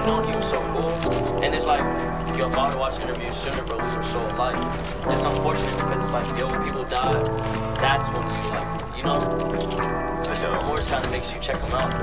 know, he was so cool. And it's like, yo, if I would watch interviews sooner, bro, we were so alike. It's unfortunate because it's like, yo, when people die, that's when you like, you know? But the remorse kind of makes you check them out.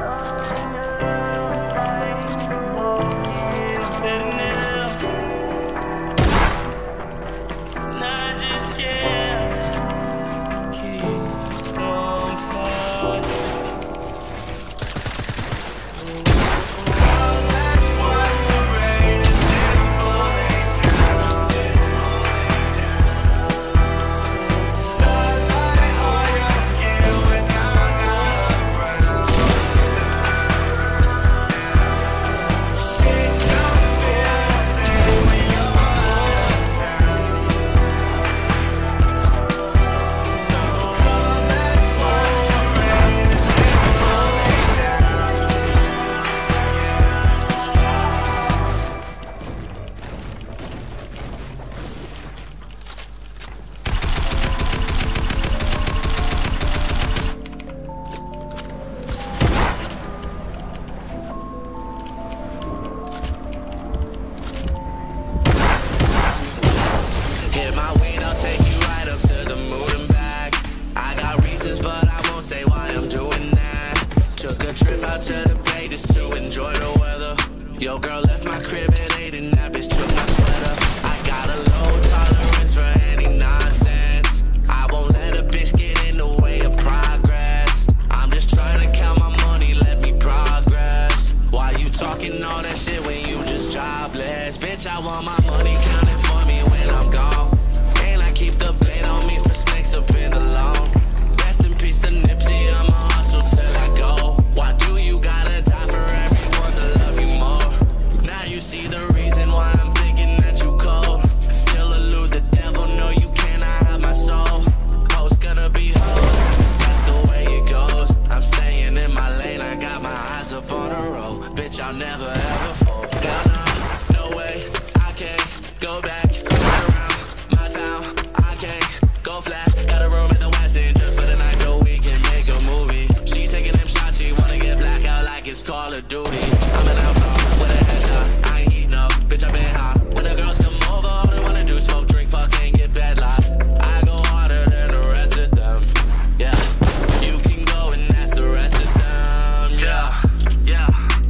Yo, girl left my crib at 8 and that bitch took my sweater. I got a low tolerance for any nonsense. I won't let a bitch get in the way of progress. I'm just trying to count my money, let me progress. Why you talking all that shit when you just jobless? Bitch, I want my money counted for me when I'm gone. And I keep the blade on me for snakes up in the lawn. Rest in peace to Nipsey, I'ma hustle till I go. Why do you gotta die for everyone to love you more? Now you see the reason why I'm thinking that you cold. Still elude the devil, no you cannot have my soul. Hoes gonna be hoes, that's the way it goes. I'm staying in my lane, I got my eyes up on the road. Bitch, I'll never ever fold. Hell no, no way, I can't go back. Right around my town, I can't go flat. Got a room at the West End just for the night so we can make a movie. She taking them shots, she wanna get blackout like it's Call of Duty. I'm an outlaw with a headshot, I ain't heat no, bitch I been hot. When the girls come over, all they wanna do is smoke, drink, fuck, and get bedlock. I go harder than the rest of them, yeah. You can go and ask the rest of them, yeah, yeah.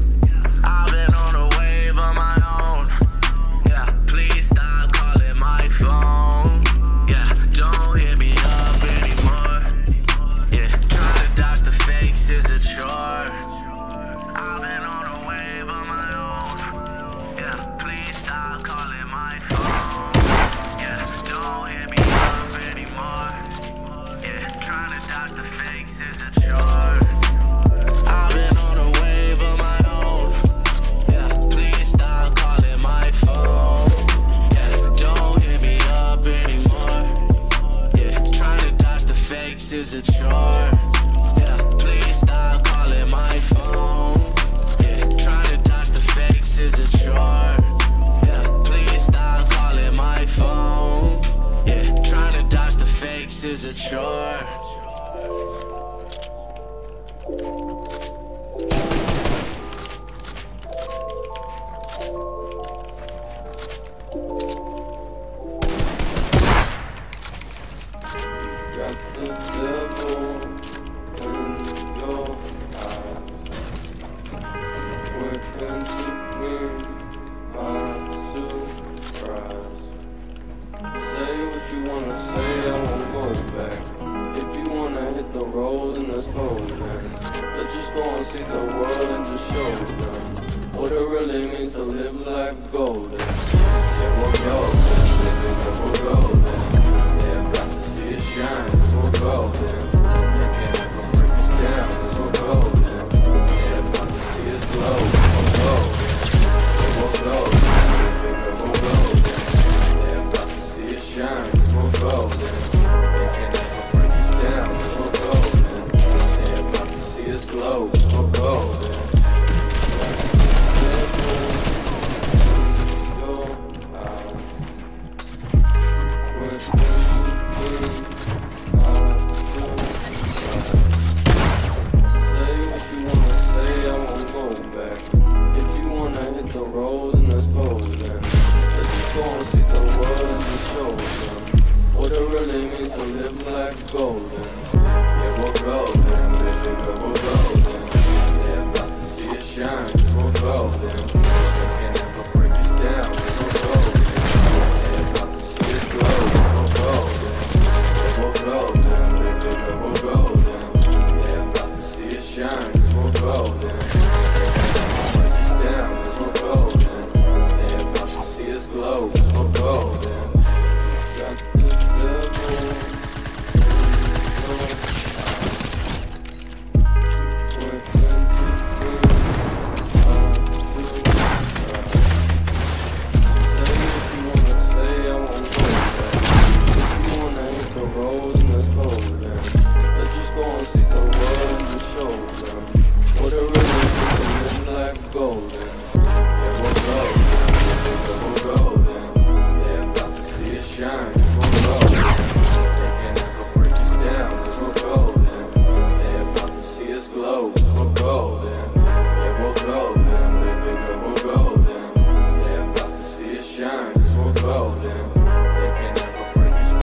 I've been on a wave of my own, yeah. Please stop calling my phone, yeah. Don't hit me up anymore, yeah. Trying to dodge the fakes is a chore. I've been on a wave of my own, yeah. Please stop calling my phone, yeah. Don't hit me up anymore, yeah. Trying to dodge the fakes is a chore. I've been on a wave of my own, yeah. Please stop calling my phone, yeah. Don't hit me up anymore, yeah. Trying to dodge the fakes is a chore, yeah. Please stop calling my phone, yeah. Trying to dodge the fakes is a chore, yeah. Please stop calling my phone, yeah. Trying to dodge the fakes is a chore. Got the devil in your eyes. Waiting to be my surprise. Say what you wanna say, I won't go back. If you wanna hit the road, then let's go then. Let's just go and see the world and just show them what it really means to live life golden. Yeah, we'll go then, baby, we'll go then. Yeah, got to see it shine, 'cause we'll go then. Yeah, can't ever break us down, 'cause we'll go then. Yeah, got to see us glow, we'll go then. Yeah, we'll go then, baby, we'll go then. Yeah, got to see it shine, 'cause we'll go then. Yeah, can't ever break us down, 'cause we'll go then. Yeah, got to see us glow, we'll go then. Your eyes. Yeah, we'll go then, baby girl, we'll go then. They're about to see it shine.